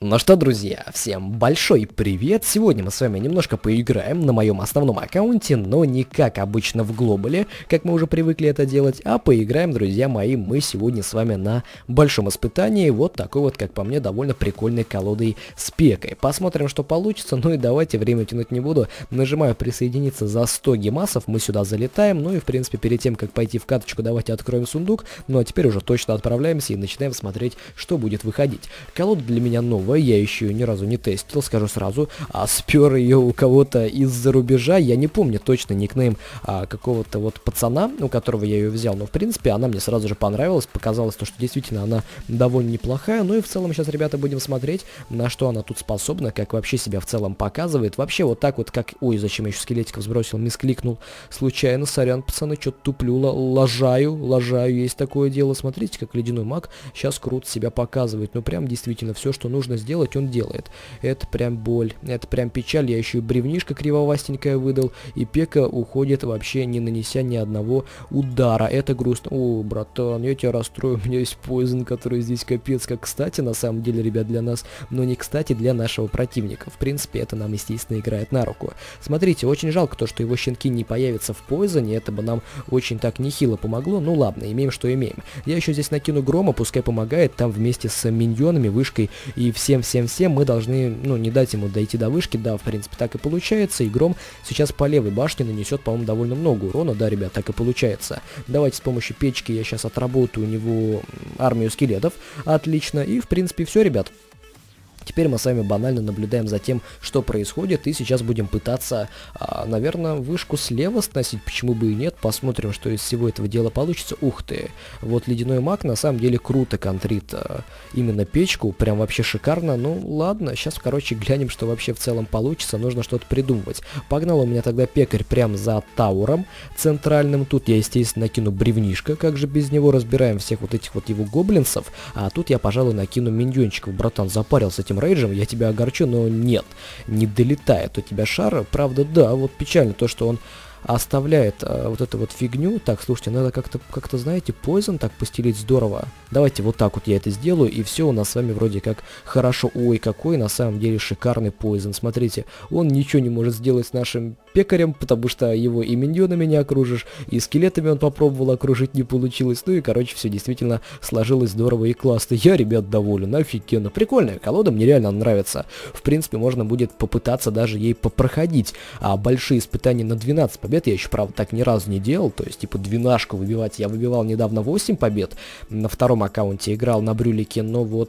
Ну что, друзья, всем большой привет! Сегодня мы с вами немножко поиграем на моем основном аккаунте, но не как обычно в глобале, как мы уже привыкли это делать, а поиграем, друзья мои, мы сегодня с вами на большом испытании, вот такой вот, как по мне, довольно прикольной колодой с пекой. Посмотрим, что получится, ну и давайте, время тянуть не буду, нажимаю присоединиться за 100 гемасов, мы сюда залетаем, ну и в принципе перед тем, как пойти в каточку, давайте откроем сундук, ну а теперь уже точно отправляемся и начинаем смотреть, что будет выходить. Колода для меня новая. Я еще ее ни разу не тестил, скажу сразу, а спер ее у кого-то из-за рубежа, я не помню точно никнейм какого-то вот пацана, у которого я ее взял, но в принципе она мне сразу же понравилась, показалось то, что действительно она довольно неплохая, ну и в целом сейчас, ребята, будем смотреть, на что она тут способна, как вообще себя в целом показывает, вообще вот так вот, как, ой, зачем я еще скелетиков сбросил, мискликнул, случайно, сорян, пацаны, что-то туплю, лажаю, есть такое дело, смотрите, как ледяной маг сейчас круто себя показывает, ну прям действительно все, что нужно сделать, он делает. Это прям боль, это прям печаль, я еще и бревнишко кривовастенькое выдал, и пека уходит вообще не нанеся ни одного удара, это грустно. О, братан, я тебя расстрою, у меня есть поизон, который здесь капец, как кстати, на самом деле, ребят, для нас, но не кстати для нашего противника, в принципе, это нам, естественно, играет на руку. Смотрите, очень жалко то, что его щенки не появятся в поизоне, это бы нам очень так нехило помогло, ну ладно, имеем, что имеем. Я еще здесь накину грома, пускай помогает, там вместе с миньонами, вышкой и всем мы должны, ну, не дать ему дойти до вышки, да, в принципе, так и получается, и гром сейчас по левой башне нанесет, по-моему, довольно много урона, да, ребят, так и получается. Давайте с помощью печки я сейчас отработаю у него армию скелетов, отлично, и, в принципе, все, ребят. Теперь мы с вами банально наблюдаем за тем, что происходит, и сейчас будем пытаться, наверное, вышку слева сносить, почему бы и нет, посмотрим, что из всего этого дела получится. Ух ты, вот ледяной маг на самом деле круто контрит именно печку, прям вообще шикарно, ну ладно, сейчас, короче, глянем, что вообще в целом получится, нужно что-то придумывать. Погнал у меня тогда пекарь прям за тауром центральным, тут я, естественно, накину бревнишко, как же без него, разбираем всех вот этих вот его гоблинцев, а тут я, пожалуй, накину миньончиков, братан, запарился этим рейджем, я тебя огорчу, но нет, не долетает у тебя шар, правда, да, вот печально то, что он оставляет вот эту вот фигню. Так, слушайте, надо как-то, знаете, поизон так постелить здорово. Давайте вот так вот я это сделаю, и все у нас с вами вроде как хорошо. Ой, какой на самом деле шикарный поизон. Смотрите, он ничего не может сделать с нашим пекарем, потому что его и миньонами не окружишь, и скелетами он попробовал окружить, не получилось. Ну и, короче, все действительно сложилось здорово и классно. Я, ребят, доволен, офигенно. Прикольная колода, мне реально нравится. В принципе, можно будет попытаться даже ей попроходить. А большие испытания на 12 побед я еще, правда, так ни разу не делал, то есть, типа, двенашку выбивать. Я выбивал недавно 8 побед, на втором аккаунте играл на брюлике, но вот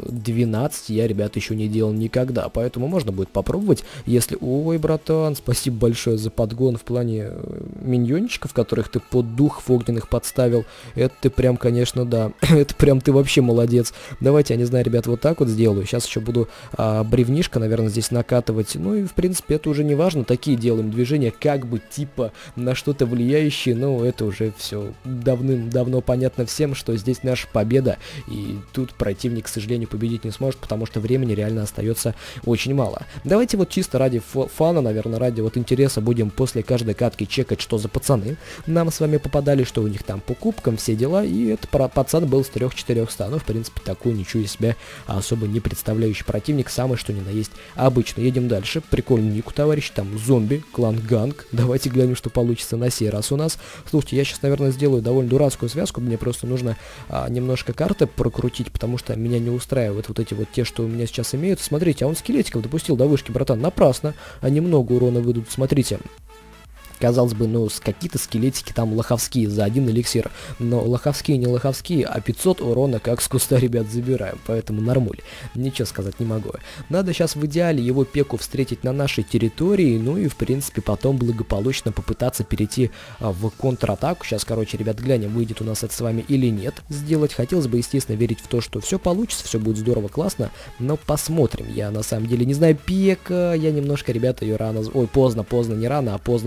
12 я, ребят, еще не делал никогда, поэтому можно будет попробовать, если... Ой, братан, спасибо большое за подгон в плане миньончиков, которых ты под дух огненных подставил, это ты прям, конечно, да, это прям ты вообще молодец. Давайте, я не знаю, ребят, вот так вот сделаю, сейчас еще буду бревнишко, наверное, здесь накатывать, ну и, в принципе, это уже не важно, такие делаем движения, как бы, типа, на что-то влияющее, но это уже все давным-давно понятно всем, что здесь наша победа, и тут противник, к сожалению, победить не сможет, потому что времени реально остается очень мало. Давайте вот чисто ради фана, наверное, ради вот интереса будем после каждой катки чекать, что за пацаны нам с вами попадали, что у них там по кубкам, все дела, и это пацан был с 3-400, ну, в принципе, такой ничего из себя особо не представляющий противник, самый что ни на есть обычно. Едем дальше, прикольный ник у товарища, там зомби, клан Ганг, давайте глянем, что получится на сей раз у нас. Слушайте, я сейчас, наверное, сделаю довольно дурацкую связку, мне просто нужно немножко карты прокрутить, потому что меня не устраивают вот эти вот те, что у меня сейчас имеются. Смотрите, а он скелетиков допустил до вышки, братан, напрасно, они много урона выйдут, смотрите. Казалось бы, ну, какие-то скелетики там лоховские за 1 эликсир, но лоховские не лоховские, а 500 урона как с куста, ребят, забираем, поэтому нормуль, ничего сказать не могу. Надо сейчас в идеале его пеку встретить на нашей территории, ну и, в принципе, потом благополучно попытаться перейти в контратаку. Сейчас, короче, ребят, глянем, выйдет у нас это с вами или нет сделать. Хотелось бы, естественно, верить в то, что все получится, все будет здорово, классно, но посмотрим. Я, на самом деле, не знаю, пека, я немножко, ребята, ее рано, ой, поздно, не рано, а поздно сбросил.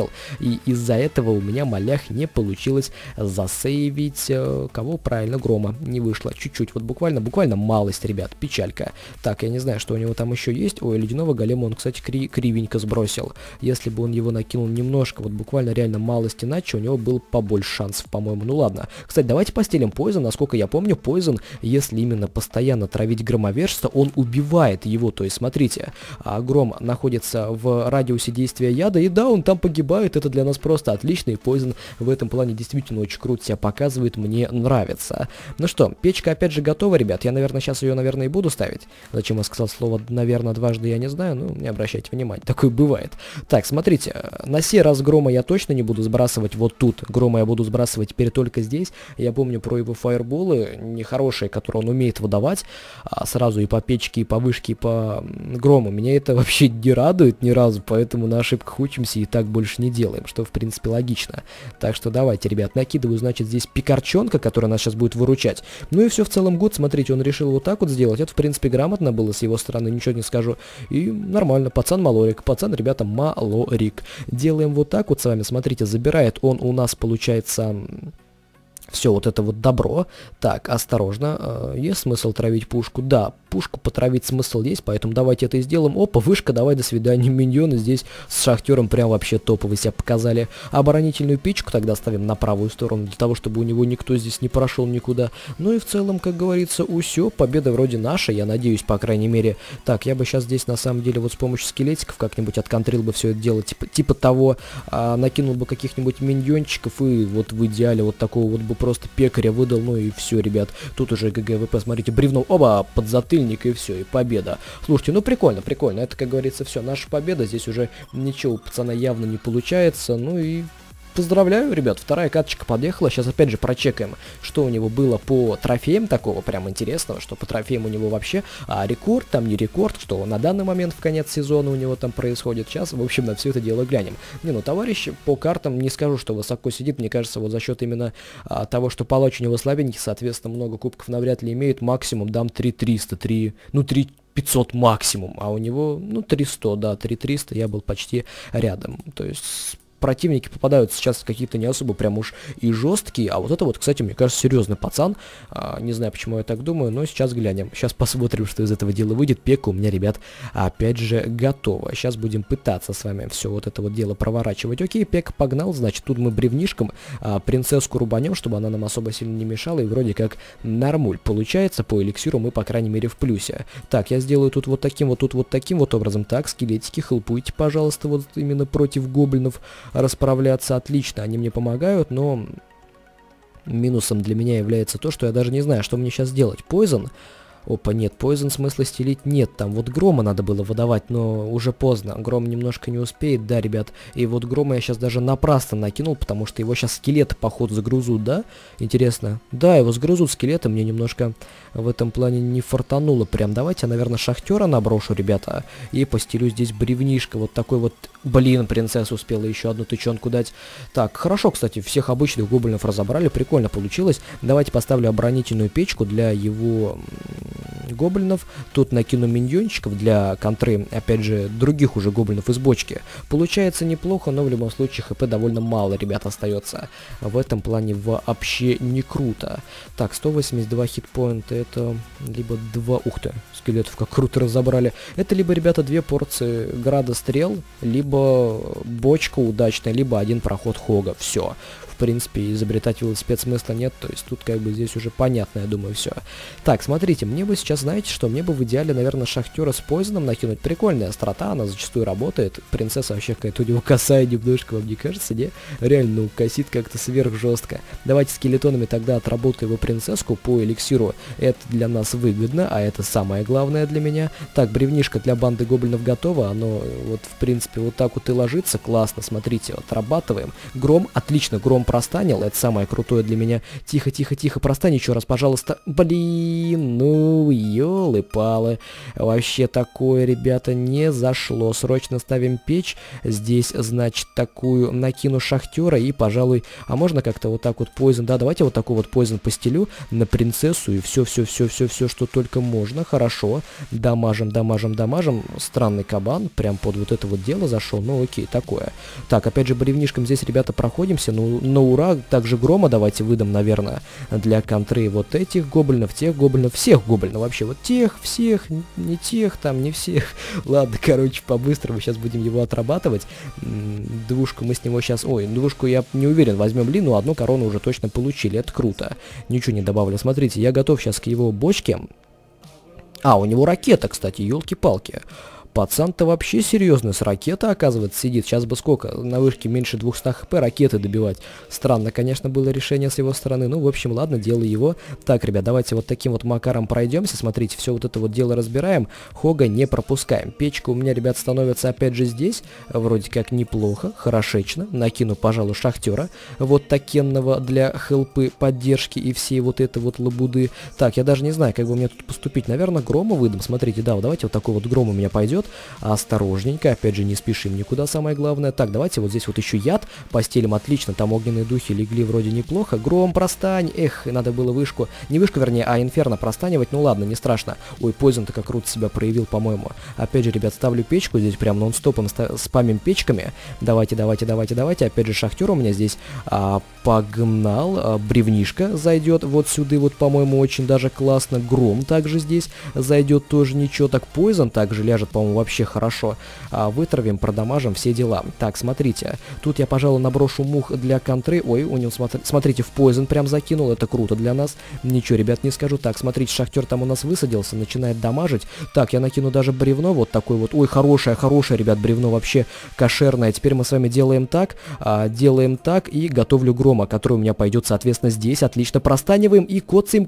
сбросил, и из-за этого у меня, малях, не получилось засейвить, кого правильно, Грома, не вышло, чуть-чуть, вот буквально малость, ребят, печалька. Так, я не знаю, что у него там еще есть. Ой, ледяного голема он, кстати, кривенько сбросил. Если бы он его накинул немножко, вот буквально реально малость иначе, у него был побольше шансов, по-моему. Ну ладно. Кстати, давайте постелим Poison. Насколько я помню, Poison, если именно постоянно травить громовержца, он убивает его. То есть, смотрите, Гром находится в радиусе действия яда, и да, он там погибает. Это для нас просто отлично, и Poison в этом плане действительно очень круто себя показывает. Мне нравится. Ну что, печка опять же готова, ребят. Я, наверное, сейчас ее, наверное, и буду ставить. Зачем я сказал слово «наверное» дважды, я не знаю. Ну, не обращайте внимания. Такое бывает. Так, смотрите. На сей раз Грома я точно не буду сбрасывать вот тут. Грома я буду сбрасывать теперь только здесь. Я помню про его фаерболы нехорошие, которые он умеет выдавать. Сразу и по печке, и по вышке, и по Грому. Меня это вообще не радует ни разу, поэтому на ошибках учимся и так больше не делаем, что в принципе логично. Так что давайте, ребят, накидываю, значит, здесь пикарчонка, которая нас сейчас будет выручать. Ну и все в целом гуд, смотрите, он решил вот так вот сделать. Это в принципе грамотно было с его стороны, ничего не скажу. И нормально, пацан малорик, пацан, ребята, малорик. Делаем вот так вот с вами, смотрите, забирает он у нас, получается... Все вот это вот добро. Так, осторожно. Есть смысл травить пушку? Да, пушку потравить смысл есть, поэтому давайте это и сделаем. Опа, вышка, давай, до свидания. Миньоны здесь с шахтером прям вообще топово себя показали. Оборонительную печку тогда ставим на правую сторону, для того, чтобы у него никто здесь не прошел никуда. Ну и в целом, как говорится, усё, победа вроде наша, я надеюсь, по крайней мере. Так, я бы сейчас здесь, на самом деле, вот с помощью скелетиков как-нибудь отконтрил бы все это дело, типа того, накинул бы каких-нибудь миньончиков, и вот в идеале вот такого вот бы просто пекаря выдал, ну и все, ребят. Тут уже ГГВП, смотрите, бревно, оба, подзатыльник, и все, и победа. Слушайте, ну прикольно, прикольно, это, как говорится, все, наша победа, здесь уже ничего у пацана явно не получается, ну и... Поздравляю, ребят, вторая каточка подъехала. Сейчас опять же прочекаем, что у него было по трофеям такого прям интересного, что по трофеям у него вообще рекорд, там не рекорд, что на данный момент в конец сезона у него там происходит. Сейчас, в общем, на все это дело глянем. Не, ну товарищ по картам не скажу, что высоко сидит, мне кажется, вот за счет именно того, что палач у него слабенький, соответственно, много кубков навряд ли имеет, максимум дам 3300, 500 максимум, а у него, ну, 300, да, 3300, я был почти рядом, то есть... Противники попадаются сейчас какие-то не особо прям уж и жесткие, а вот это вот, кстати, мне кажется, серьезный пацан, не знаю, почему я так думаю, но сейчас глянем, сейчас посмотрим, что из этого дела выйдет. Пека у меня, ребят, опять же готова, сейчас будем пытаться с вами все вот это вот дело проворачивать. Окей, Пека погнал, значит, тут мы бревнишком принцесску рубанем, чтобы она нам особо сильно не мешала, и вроде как нормуль получается, по эликсиру мы, по крайней мере, в плюсе. Так, я сделаю тут вот таким вот, тут вот таким вот образом. Так, скелетики, хелпуйте, пожалуйста, вот именно против гоблинов расправляться. Отлично, они мне помогают, но минусом для меня является то, что я даже не знаю, что мне сейчас делать. Poison? Опа, нет, Poison смысла стелить нет, там вот Грома надо было выдавать, но уже поздно, Гром немножко не успеет, да, ребят, и вот Грома я сейчас даже напрасно накинул, потому что его сейчас скелеты, походу, загрызут, да, интересно, да, его сгрызут скелеты, мне немножко в этом плане не фартануло прям, давайте я, наверное, шахтера наброшу, ребята, и постелю здесь бревнишко, вот такой вот, блин, принцесса успела еще одну тычонку дать. Так, хорошо, кстати, всех обычных гоблинов разобрали, прикольно получилось, давайте поставлю оборонительную печку для его... гоблинов, тут накину миньончиков для контры, опять же, других уже гоблинов из бочки. Получается неплохо, но в любом случае хп довольно мало, ребят, остается. В этом плане вообще не круто. Так, 182 хитпоинта, это либо 2, ух ты, скелетов как круто разобрали. Это либо, ребята, 2 порции града стрел, либо бочка удачная, либо 1 проход хога, все. В принципе, изобретать велосипед смысла нет, то есть тут как бы здесь уже понятно, я думаю, все. Так, смотрите, мне бы сейчас, знаете что, мне бы в идеале, наверное, шахтера с Poison накинуть. Прикольная острота, она зачастую работает. Принцесса вообще какая-то у него косая немножко, вам не кажется, не? Реально, ну, косит как-то сверх жестко. Давайте скелетонами тогда отработаем его принцесску по эликсиру. Это для нас выгодно, а это самое главное для меня. Так, бревнишко для банды гоблинов готово, оно вот, в принципе, вот так вот и ложится, классно, смотрите, отрабатываем. Гром, отлично, Гром простанил, это самое крутое для меня. Тихо, тихо, тихо, простань еще раз, пожалуйста. Блин, ну, ёлы-палы. Вообще такое, ребята, не зашло. Срочно ставим печь. Здесь, значит, такую накину шахтера и, пожалуй, а можно как-то вот так вот poison, да, давайте вот такой вот poison постелю на принцессу и все, что только можно. Хорошо, дамажим. Странный кабан, прям под вот это вот дело зашел, ну окей, такое. Так, опять же, бревнишком здесь, ребята, проходимся, ну, на ура, также грома давайте выдам, наверное, для контры вот этих гоблинов, тех гоблинов, всех гоблинов вообще, вот тех, всех, не тех, там, не всех. Ладно, короче, по-быстрому сейчас будем его отрабатывать. Двушку мы с него сейчас, ой, двушку я не уверен, возьмем ли, но одну корону уже точно получили, это круто. Ничего не добавлю, смотрите, я готов сейчас к его бочке. А, у него ракета, кстати, елки-палки. Пацан-то вообще серьезный, с ракеты, оказывается, сидит. Сейчас бы сколько? На вышке меньше 200 хп ракеты добивать. Странно, конечно, было решение с его стороны. Ну, в общем, ладно, дело его. Так, ребят, давайте вот таким вот макаром пройдемся. Смотрите, все вот это вот дело разбираем. Хога не пропускаем. Печка у меня, ребят, становится опять же здесь. Вроде как неплохо, хорошечно. Накину, пожалуй, шахтера. Вот такенного для хелпы, поддержки и всей вот этой вот лабуды. Так, я даже не знаю, как бы мне тут поступить. Наверное, грома выдам. Смотрите, да, вот давайте вот такой вот гром у меня пойдет. Осторожненько, опять же, не спешим никуда, самое главное. Так, давайте вот здесь вот еще яд постелим, отлично, там огненные духи легли вроде неплохо. Гром, простань, эх, надо было вышку, не вышку, вернее, а инферно простанивать, ну ладно, не страшно. Ой, Poison-то как круто себя проявил, по-моему. Опять же, ребят, ставлю печку, здесь прям нон-стопом спамим печками. Давайте, опять же, шахтер у меня здесь погнал, бревнишка зайдет вот сюда, вот, по-моему, очень даже классно. Гром также здесь зайдет, тоже ничего. Так, Poison также ляжет, по-моему, вообще хорошо. Вытравим, продамажим, все дела. Так, смотрите, тут я, пожалуй, наброшу мух для контры. Ой, у него, смотрите, в Poison прям закинул, это круто для нас. Ничего, ребят, не скажу. Так, смотрите, шахтер там у нас высадился, начинает дамажить. Так, я накину даже бревно, вот такой вот. Ой, хорошее, ребят, бревно вообще кошерное. Теперь мы с вами делаем так и готовлю грома, который у меня пойдет, соответственно, здесь. Отлично, простаниваем и коцаем.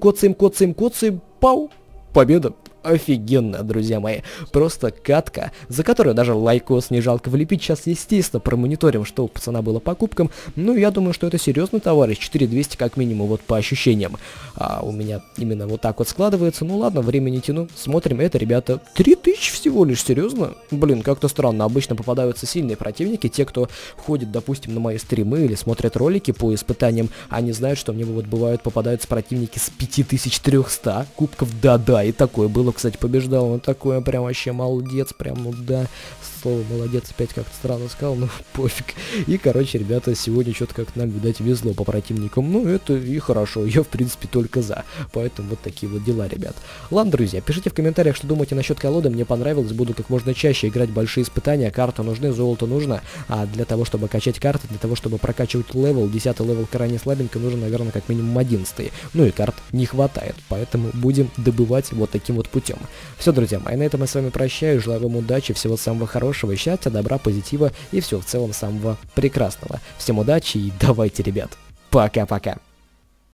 Пау! Победа! Офигенно, друзья мои. Просто катка, за которую даже лайкос не жалко влепить. Сейчас, естественно, промониторим, что у пацана было по кубкам. Ну, я думаю, что это серьезный товарищ. 4200 как минимум, вот по ощущениям. У меня именно вот так вот складывается. Ну, ладно, время не тяну. Смотрим, это, ребята, 3000 всего лишь, серьезно? Блин, как-то странно. Обычно попадаются сильные противники. Те, кто ходит, допустим, на мои стримы или смотрят ролики по испытаниям, они знают, что мне вот бывают попадаются противники с 5300 кубков. Да-да, и такое было. Кстати, побеждал, он такой прям вообще молодец, прям, ну да, слово молодец опять как-то странно сказал, ну пофиг. И, короче, ребята, сегодня что-то как-то нам, видать, везло по противникам, ну это и хорошо, я, в принципе, только за, поэтому вот такие вот дела, ребят. Ладно, друзья, пишите в комментариях, что думаете насчет колоды, мне понравилось, буду как можно чаще играть большие испытания, карты нужны, золото нужно, а для того, чтобы качать карты, для того, чтобы прокачивать левел, 10 левел крайне слабенько, нужно, наверное, как минимум 11, ну и карт не хватает, поэтому будем добывать вот таким вот путем. Все, друзья мои, на этом я с вами прощаюсь, желаю вам удачи, всего самого хорошего, счастья, добра, позитива и всего в целом самого прекрасного. Всем удачи и давайте, ребят, пока-пока.